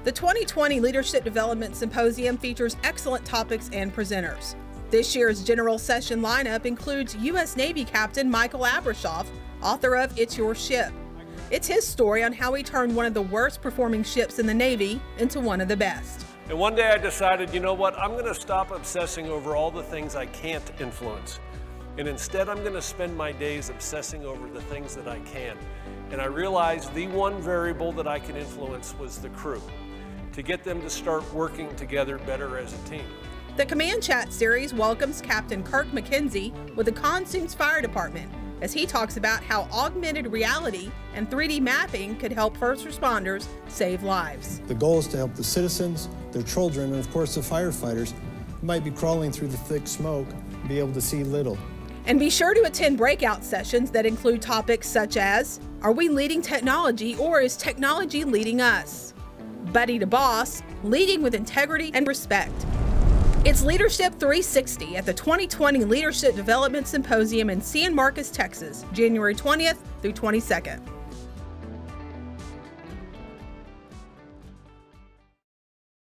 The 2020 Leadership Development Symposium features excellent topics and presenters. This year's general session lineup includes U.S. Navy Captain Michael Abrashoff, author of It's Your Ship. It's his story on how he turned one of the worst performing ships in the Navy into one of the best. And one day I decided, you know what, I'm going to stop obsessing over all the things I can't influence. And instead I'm going to spend my days obsessing over the things that I can. And I realized the one variable that I can influence was the crew, to get them to start working together better as a team. The Command Chat series welcomes Captain Kirk McKenzie with the Consumes Fire Department as he talks about how augmented reality and 3D mapping could help first responders save lives. The goal is to help the citizens, their children, and of course the firefighters who might be crawling through the thick smoke be able to see little. And be sure to attend breakout sessions that include topics such as, are we leading technology or is technology leading us? Buddy to Boss, leading with integrity and respect. It's Leadership 360 at the 2020 Leadership Development Symposium in San Marcos, Texas, January 20th through 22nd.